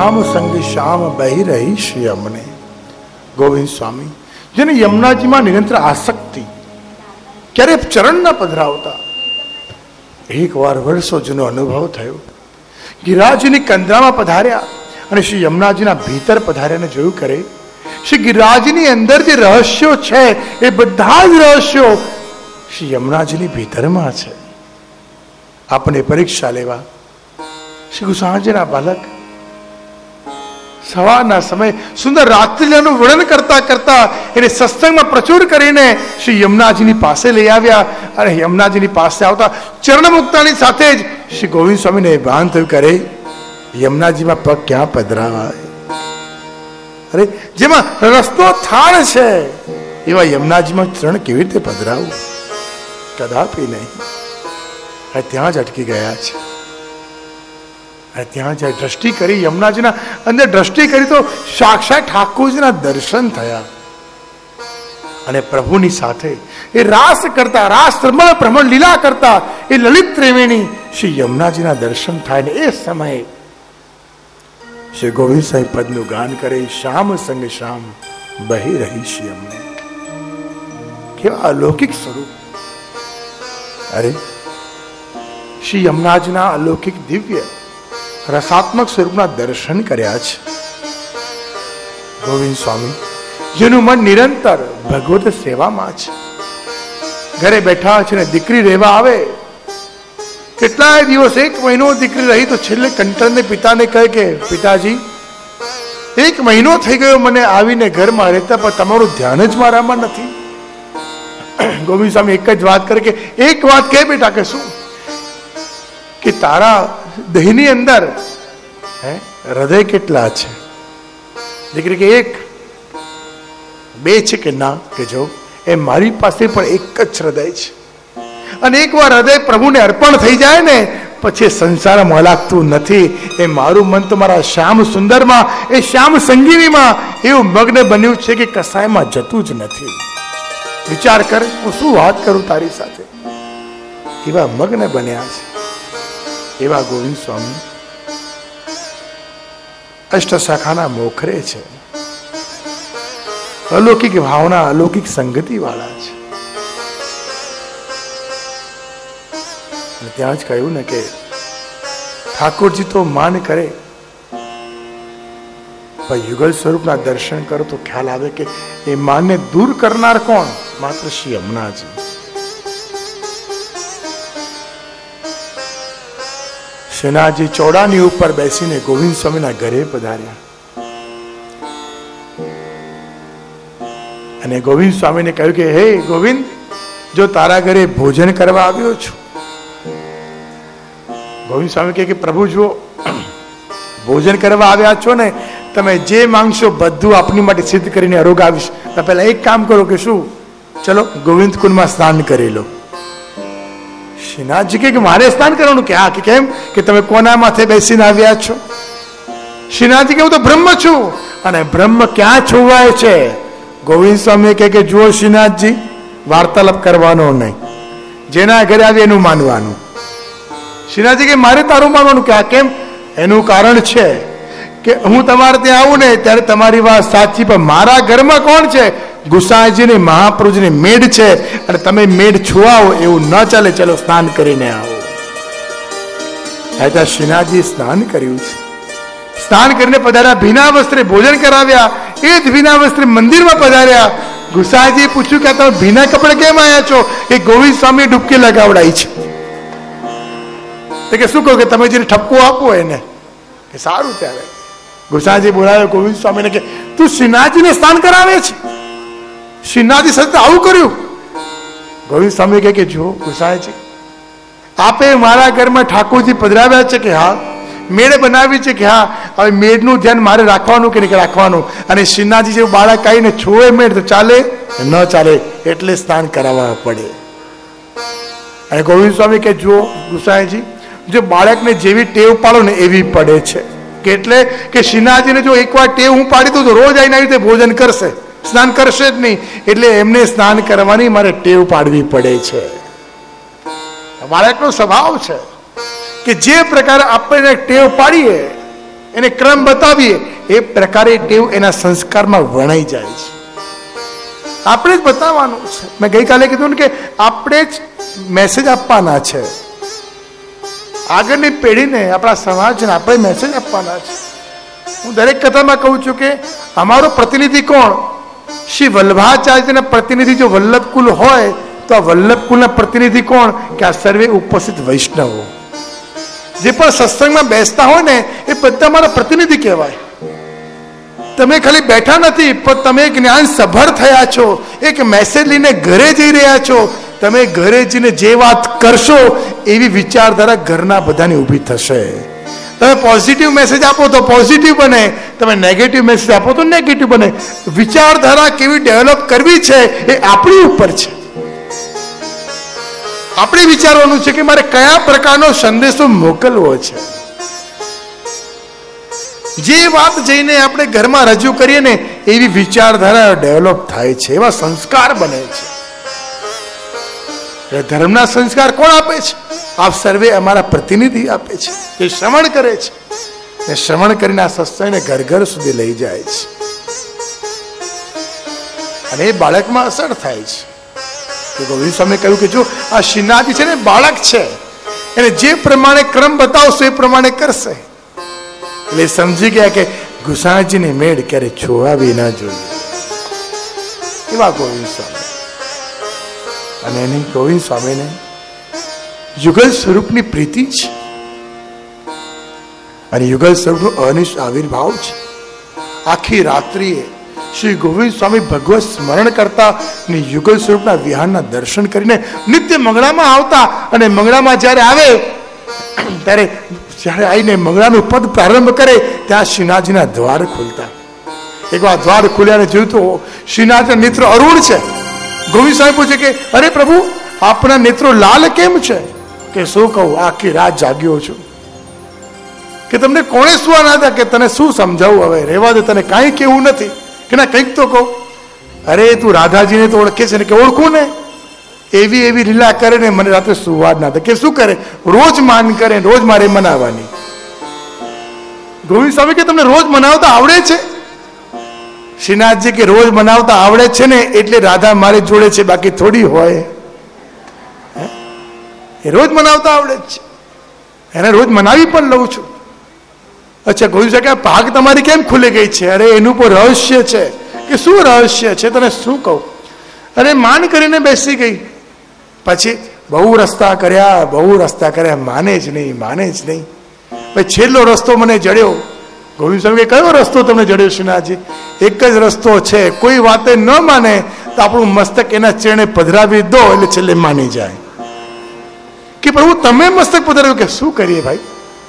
શ્યામ સંગ શ્યામ બહી રહી શ્રી અમને. ગોવિંદ સ્વામી જેને યમુનાજીમાં નિરંતર આસક્તિ, ક્યારે ચરણ ન પધરાવતા. એક વાર વર્ષો જૂનો અનુભવ થયો. ગિરિરાજની કંદરામાં પધાર્યા અને શ્રી યમુનાજીના ભીતર પધાર્યાને જોયું કરે શ્રી ગિરિરાજની અંદર જે રહસ્યો છે એ બધા જ રહસ્યો શ્રી યમુનાજીની ભીતરમાં છે. આપને પરીક્ષા લેવા શ્રી ગુસાઈજીના બાલક સવારના સમય સુંદર રાત્રિનું વર્ણન કરતા કરતા એને સત્સંગમાં પ્રચુર કરીને શ્રી યમુનાજીની પાસે લઈ આવ્યા. અને યમુનાજીની પાસે આવતા ચરણ મુક્તાની સાથે જ શ્રી ગોવિંદ સ્વામીને ભાન થયું કરે યમુનાજીમાં પગ ક્યાં પધરાવાય. અરે જેમાં રસ્તો થાળ છે એવા યમુનાજીમાં ચરણ કેવી રીતે પધરાવું? કદાપી નહીં. ત્યાં જ અટકી ગયા છે. અને ત્યાં જાય દ્રષ્ટિ કરી યમુનાજીના અંદર દ્રષ્ટિ કરી તો સાક્ષાત ઠાકોરજીના દર્શન થયા. અને પ્રભુની સાથે એ રાસ કરતા, રાસ ભ્રમણ લીલા કરતા એ લલિત ત્રિવેણી શ્રી યમુનાજીના દર્શન થાય. ને એ સમયે શ્રી ગોવિંદ સાહેબ પદનું ગાન કરે શ્યામ સંગ શ્યામ બહી રહી શ્રી અમને. કેવા અલૌકિક સ્વરૂપ! અરે શ્રી યમુનાજીના અલૌકિક દિવ્ય રસાત્મક સ્વરૂપના દર્શન કર્યા છે ગોવિંદ સ્વામી, જેનું મન નિરંતર ભગવત સેવામાં છે. ઘરે બેઠા છે ને દીકરી રહેવા આવે, કેટલાય દિવસ, 1 મહિનો દીકરી રહી તો છેલ્લે કંટરને પિતાને કહે કે પિતાજી 1 મહિનો થઈ ગયો મને આવીને ઘરમાં રહેતા, પણ તમારું ધ્યાન જ મારામાં નથી. ગોવિંદ સ્વામી એક જ વાત કરે કે એક વાત કહે બેટા કે શું? કે તારા દેહની અંદર હૃદય કેટલા છે? દીકરી કે 1, 2 છે કે ના? કે જો એ મારી પાસે પણ એક જ હૃદય છે. અને એકવાર હૃદય પ્રભુને અર્પણ થઈ જાય ને પછી સંસારમાં લાગતું નથી. એ મારું મન તો મારા શ્યામ સુંદરમાં, એ શ્યામ સંગીનીમાં એવું મગ્ન બન્યું છે કે કસાયમાં જતું જ નથી. વિચાર કર, હું શું વાત કરું તારી સાથે. એવા મગ્ન બન્યા છે એવા ગોવિંદ સ્વામી અષ્ટશાખાના મોખરે છે. અલૌકિક ભાવના, અલૌકિક સંગતિ વાળા છે. ત્યાં જ કહ્યું ને કે ઠાકોરજી તો માન કરે પણ યુગલ સ્વરૂપના દર્શન કરો તો ખ્યાલ આવે કે એ માનને દૂર કરનાર કોણ? માત્ર શ્રી યમુનાજી. શ્રીનાથજી ચોડાની ઉપર બેસીને ગોવિંદ સ્વામીના ઘરે પધાર્યા. અને ગોવિંદ સ્વામીને કહ્યું કે હે ગોવિંદ, જો તારા ઘરે ભોજન કરવા આવ્યો છું. ગોવિંદ સ્વામી કહે કે પ્રભુ જુઓ, ભોજન કરવા આવ્યા છો ને, તમે જે માંગશો બધું આપની માટે સિદ્ધ કરીને અરોગાવીશ. પહેલા એક કામ કરો કે શું, ચલો ગોવિંદ કુંડમાં સ્નાન કરી લો. શ્રીનાથજી કે મારે સ્નાન કરવાનું? કે હા. કે કેમ? કે તમે કોના માથે બેસીને આવ્યા છો? શ્રીનાથજી કે હું તો બ્રહ્મ છું. અને બ્રહ્મ ક્યાં છોવાય છે? ગોવિંદ સ્વામી કહે કે જુઓ શ્રીનાથજી, વાર્તાલાપ કરવાનો નહીં, જેના ઘરે આવી એનું માનવાનું. શ્રીનાથજી કે મારે તારું માનવાનું? કે આ કેમ? એનું કારણ છે કે હું તમારે ત્યાં આવું ને ત્યારે તમારી વાત સાચી, પણ મારા ઘરમાં કોણ છે? ગુસાઈજીની, મહાપ્રભુજીની મેઢ છે. અને તમે મેઢ છુઆવો એવું ન ચાલે. ચલો સ્નાન કરીને આવો. ત્યાં શ્રીનાથજી સ્નાન કર્યું છે. સ્નાન કરીને પધાર્યા, ભીના વસ્ત્રે ભોજન કરાવ્યા. એ જ ભીના વસ્ત્રે મંદિરમાં પધાર્યા. ગુસાઈજીએ પૂછ્યું કે તમે ભીના કપડે કેમ આવ્યા છો? કે ગોવિંદ સ્વામી ડૂબકી લગાવડાઈ છે. કે શું કહું કે તમે જેને ઠપકો આપો એને. કે સારું. ત્યારે ગુસાઈજી બોલાવ્યો ગોવિંદ સ્વામીને કે તું શ્રીનાથજીને સ્નાન કરાવે છે? શ્રીનાથજી સાથે આવું કર્યું? ગોવિંદ સ્વામી કહે કે જો ગુસાઈજી, આપે મારા ઘરમાં ઠાકોરજી પધરાવ્યા છે? કે હા. મેળ બનાવી છે? કે હા. હવે મેળનું ધ્યાન મારે રાખવાનું કે નહીં રાખવાનું? અને શ્રીનાથજી જેવું બાળક આવીને છોએ મેળ તો ચાલે ન ચાલે, એટલે સ્નાન કરાવવા પડે. અને ગોવિંદ સ્વામી કે જુઓ ગુસાઈજી, જો બાળકને જેવી ટેવ પાડો ને એવી પડે છે. કે એટલે કે શ્રીનાથજીને જો એકવાર ટેવ હું પાડી દઉં તો રોજ આવીને આવી રીતે ભોજન કરશે, સ્નાન કરશે જ નહીં. એટલે એમને સ્નાન કરવાની મારે ટેવ પાડવી પડે છે. બાળકનો સ્વભાવ છે કે જે પ્રકારે આપણે ટેવ પાડીએ એને ક્રમ બતાવીએ એ પ્રકારે ટેવ એના સંસ્કારમાં વણાઈ જાય છે. આપણે જ બતાવવાનું છે. મેં ગઈકાલે કીધું ને કે આપણે જ મેસેજ આપવાના છે આગળની પેઢીને, આપણા સમાજને આપણે મેસેજ આપવાના છે. હું દરેક કથામાં કહું છું કે અમારો પ્રતિનિધિ કોણ? શ્રી વલ્લભાચાર્યના પ્રતિનિધિ જો વલ્લભકુલ હોય તો આ વલ્લભકુલના પ્રતિનિધિ કોણ? કે આ સર્વે ઉપસ્થિત વૈષ્ણવો જે પણ સત્સંગમાં બેસતા હોય ને એ બધા મારા પ્રતિનિધિ કહેવાય. તમે ખાલી બેઠા નથી, પણ તમે જ્ઞાન સભર થયા છો. એક મેસેજ લઈને ઘરે જઈ રહ્યા છો. તમે ઘરે જઈને જે વાત કરશો એવી વિચારધારા ઘરના બધાની ઊભી થશે. તમે પોઝિટિવ મેસેજ આપો તો પોઝિટિવ બને, તમે નેગેટિવ મેસેજ આપો તો નેગેટિવ બને. વિચારધારા કેવી ડેવલપ કરવી છે એ આપણી ઉપર છે. આપણે વિચારવાનું છે કે મારે કયા પ્રકારનો સંદેશો મોકલવો છે. જે વાત જઈને આપણે ઘરમાં રજૂ કરીએ ને એવી વિચારધારા ડેવલપ થાય છે, એવા સંસ્કાર બને છે. ધર્મના સંસ્કાર કોણ આપે છે? આપ સર્વે અમારા પ્રતિનિધિ આપે છે. એ શ્રવણ કરે છે, એ શ્રવણ કરીને આ સત્સંગને ઘર ઘર સુધી લઈ જાય છે અને એ બાળકમાં અસર થાય છે. ગોવિંદ સ્વામી કહ્યું કે જો આ શ્રીનાથજી છે ને બાળક છે, એને જે પ્રમાણે ક્રમ બતાવશો એ પ્રમાણે કરશે. એટલે સમજી ગયા કે ગુસાજીને મેળ ક્યારે છોડાવી ના જોઈએ. એવા ગોવિંદ સ્વામી. અને એની ગોવિંદ સ્વામીને યુગલ સ્વરૂપની પ્રીતિ છે અને યુગલ સ્વરૂપનો અનિષ્ટ આવિર્ભાવ છે. આખી રાત્રિએ શ્રી ગોવિંદ સ્વામી ભગવત સ્મરણ કરતા અને યુગલ સ્વરૂપના વિહારના દર્શન કરીને નિત્ય મંગળામાં આવતા. અને મંગળામાં જ્યારે આવે ત્યારે જ્યારે આવીને મંગળાનું પદ પ્રારંભ કરે ત્યાં શ્રીનાથજીના દ્વાર ખુલતા. એકવાર દ્વાર ખુલ્યા જોયું તો શ્રીનાથના નેત્રો અરુણ છે. ગોવિંદ સ્વામી પૂછે કે અરે પ્રભુ, આપના નેત્રો લાલ કેમ છે? કે શું કહું, આખી રાત જાગ્યો છું. કે તમને કોણે સુવા ના હતા? કે તને શું સમજાવું, હવે રહેવા દે, તને કાંઈ કેવું નથી. કે ના કંઈક તો કહો. અરે તું રાધાજીને તો ઓળખે છે ને? કે ઓળખું ને. એવી એવી લીલા કરે ને મને રાત્રે સુવા જ ના થાય. કે શું કરે? રોજ માન કરે, રોજ મારે મનાવવાની. ગોવિંદ સ્વામી કે તમને રોજ મનાવતા આવડે છે? શ્રીનાથજી કે રોજ મનાવતા આવડે છે ને એટલે રાધા મારી જોડે છે, બાકી થોડી હોય. એ રોજ મનાવતા આવડે જ છે, એને રોજ મનાવી પણ લઉં છું. અચ્છા ગોવિંદ સ્વામી કે પાક તમારી કેમ ખુલી ગઈ છે? અરે એનું પણ રહસ્ય છે. કે શું રહસ્ય છે? તને શું કહું? અરે માન કરીને બેસી ગઈ. પછી બહુ રસ્તા કર્યા, માને જ નહીં. પછી છેલ્લો રસ્તો મને જડ્યો. ગોવિંદ સ્વામી કયો રસ્તો તમને જડ્યો શ્રીનાથજી? એક જ રસ્તો છે, કોઈ વાતે ન માને તો આપણું મસ્તક એના ચરણે પધરાવી દો એટલે છેલ્લે માની જાય. કે પ્રભુ તમે મસ્તક પધરાવ્યું. કે શું કરીએ ભાઈ?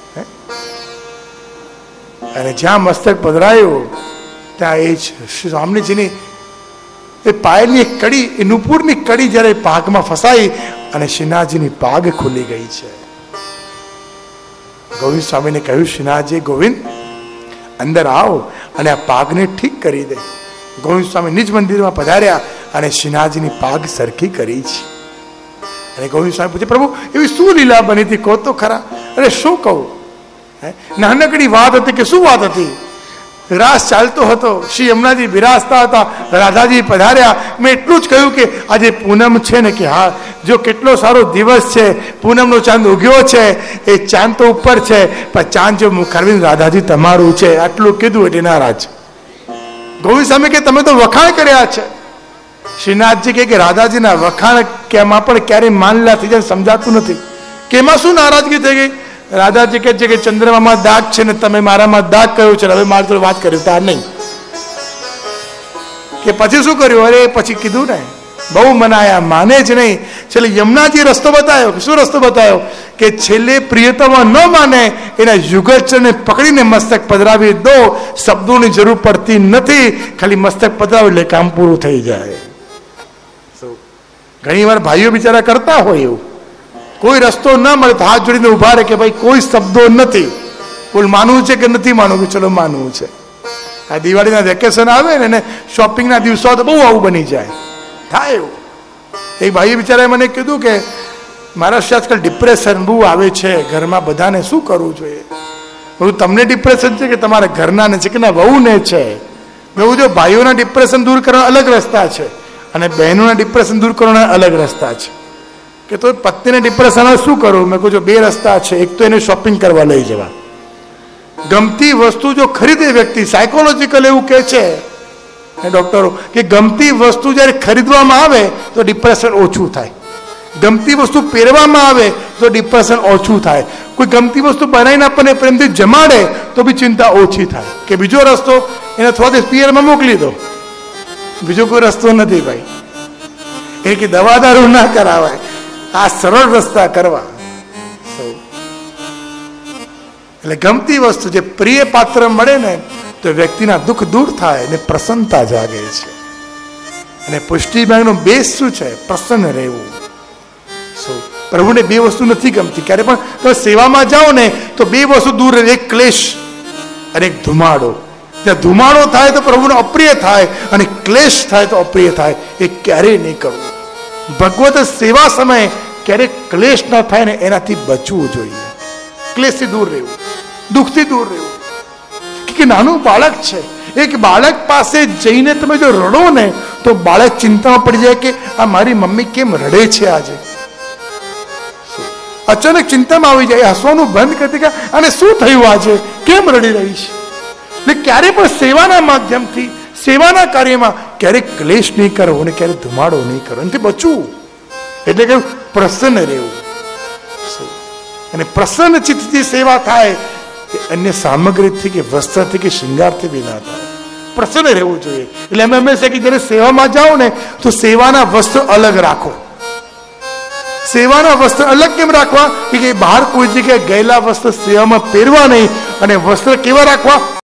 અને જ્યાં મસ્તક પધરાયું ત્યાં એ જ સ્વામીજીની એ પાયલની એક કડી, એ નુપુરની કડી જ્યારે પાગમાં ફસાઈ અને શ્રીનાથજીની પાગ ખુલી ગઈ છે. ગોવિંદ સ્વામીને કહ્યું, શ્રીનાથજી ગોવિંદ અંદર આવો અને આ પાગને ઠીક કરી દે. ગોવિંદ સ્વામી નિજ મંદિરમાં પધાર્યા અને શ્રીનાથજીની પાગ સરખી કરી છે. અને ગોવિંદ સ્વામી પૂછે, પ્રભુ એવી શું લીલા બની હતી? કહો તો ખરા. અરે શું કહું? નાનકડી વાત હતી. કે શું વાત હતી? રાસ ચાલતો હતો, શ્રી યમુનાજી બિરાજતા હતા, રાધાજી પધાર્યા. મેં એટલું જ કહ્યું કે આજે પૂનમ છે ને? કે હા. જો કેટલો સારો દિવસ છે, પૂનમનો ચાંદ ઉગ્યો છે, એ ચાંદ તો ઉપર છે, પણ ચાંદ જો મુખારવિંદ રાધાજી તમારું છે. આટલું કીધું એટલે નારાજ. ગોવિંદ સ્વામી કે તમે તો વખાણ કર્યા છે. શ્રીનાથજી કે રાધાજીના વખાણ કેમાં પણ ક્યારેય માનલા થઈ જાય સમજાતું નથી. કે એમાં શું નારાજગી થઈ ગઈ? રાધાજી કહે છે કે ચંદ્રમામાં દાગ છે ને તમે મારામાં દાગ કયો છે, હવે મારી જોડે વાત કરી તાર નહીં. કે પછી શું કર્યું? અરે પછી કીધું ને, બહુ મનાયા, માને જ નહીં. છેલ્લે યમુનાજી રસ્તો બતાવ્યો. શું રસ્તો બતાવ્યો? કે છેલ્લે પ્રિયતમ ન માને એના યુગલચરને પકડીને મસ્તક પધરાવી દો. શબ્દોની જરૂર પડતી નથી, ખાલી મસ્તક પધરાવો એટલે કામ પૂરું થઈ જાય. ઘણી વાર ભાઈઓ બિચારા કરતા હોય એવું, કોઈ રસ્તો ન મળે તો હાથ જોડીને ઉભા રહે કે ભાઈ કોઈ શબ્દો નથી, બોલ માનવું છે કે નથી માનવું? કે ચલો માનવું છે. આ દિવાળીના વેકેશન આવે ને શોપિંગના દિવસો તો બહુ આવું બની જાય, થાય એવું. એક ભાઈએ બિચારાએ મને કીધું કે મારા આજકાલ ડિપ્રેશન બહુ આવે છે ઘરમાં, બધાને શું કરવું જોઈએ? બધું તમને ડિપ્રેશન છે કે તમારા ઘરના છે કે ના વહુને છે? બહુ જો ભાઈઓના ડિપ્રેશન દૂર કરવાના અલગ રસ્તા છે અને બહેનોના ડિપ્રેશન દૂર કરવાના અલગ રસ્તા છે. કે તો પત્નીને ડિપ્રેશન શું કરું? મેં કહું, બે રસ્તા છે. એક તો એને શોપિંગ કરવા લઈ જવા. ગમતી વસ્તુ જો ખરીદે વ્યક્તિ, સાયકોલોજીકલ એવું કહે છે ડોક્ટરો કે ગમતી વસ્તુ જ્યારે ખરીદવામાં આવે તો ડિપ્રેશન ઓછું થાય. ગમતી વસ્તુ પહેરવામાં આવે તો ડિપ્રેશન ઓછું થાય. કોઈ ગમતી વસ્તુ બનાવીને આપણને પ્રેમથી જમાડે તો બી ચિંતા ઓછી થાય. કે બીજો રસ્તો એને થોડા દિવસ પિયરમાં મોકલી દો, બીજો કોઈ રસ્તો નથી ભાઈ. એ કે દવા દારૂ ના કરાવાય, આ સરળ રસ્તા કરવા. એટલે ગમતી વસ્તુ જે પ્રિય પાત્ર મળે ને તો વ્યક્તિના દુઃખ દૂર થાય અને પ્રસન્નતા જાગે છે. અને પુષ્ટિ માર્ગનો બેઝ શું છે? પ્રસન્ન રહેવું. પ્રભુને બે વસ્તુ નથી ગમતી. ક્યારે પણ તમે સેવામાં જાઓ ને તો બે વસ્તુ દૂર રહે, એક ક્લેશ અને એક ધુમાડો. જ્યાં ધુમાડો થાય તો પ્રભુને અપ્રિય થાય અને ક્લેશ થાય તો અપ્રિય થાય. એ ક્યારેય નહીં કરવું. ભગવત સેવા સમયે ક્યારેય ક્લેશ ન થાય ને એનાથી બચવું જોઈએ. ક્લેશથી દૂર રહેવું, દુઃખથી દૂર રહેવું. કે નાનું બાળક છે, એક બાળક પાસે જઈને તમે જો રડો ને તો બાળક ચિંતામાં પડી જાય કે આ મારી મમ્મી કેમ રડે છે આજે. અચાનક ચિંતામાં આવી જાય, હસવાનું બંધ કરતી કે આને શું થયું આજે, કેમ રડી રહી છે. એટલે ક્યારે પણ સેવાના માધ્યમથી, સેવાના કાર્યમાં ક્યારેક ક્લેશ નહીં કરવો અને ક્યારેક ધુમાડો નહીં કરવો, એનાથી બચવું. એટલે કે પ્રસન્ન રહેવું. અને પ્રસન્ન ચિત્તથી સેવા થાય એ અન્ય સામગ્રીથી કે વસ્ત્રથી કે શૃંગારથી બી ના થાય. પ્રસન્ન રહેવું જોઈએ. એટલે અમે હંમેશા કે જ્યારે સેવામાં જાઓ ને તો સેવાના વસ્ત્ર અલગ રાખો. સેવાના વસ્ત્ર અલગ કેમ રાખવા? કે બહાર કોઈ જગ્યાએ ગયેલા વસ્ત્ર સેવામાં પહેરવા નહીં. અને વસ્ત્ર કેવા રાખવા?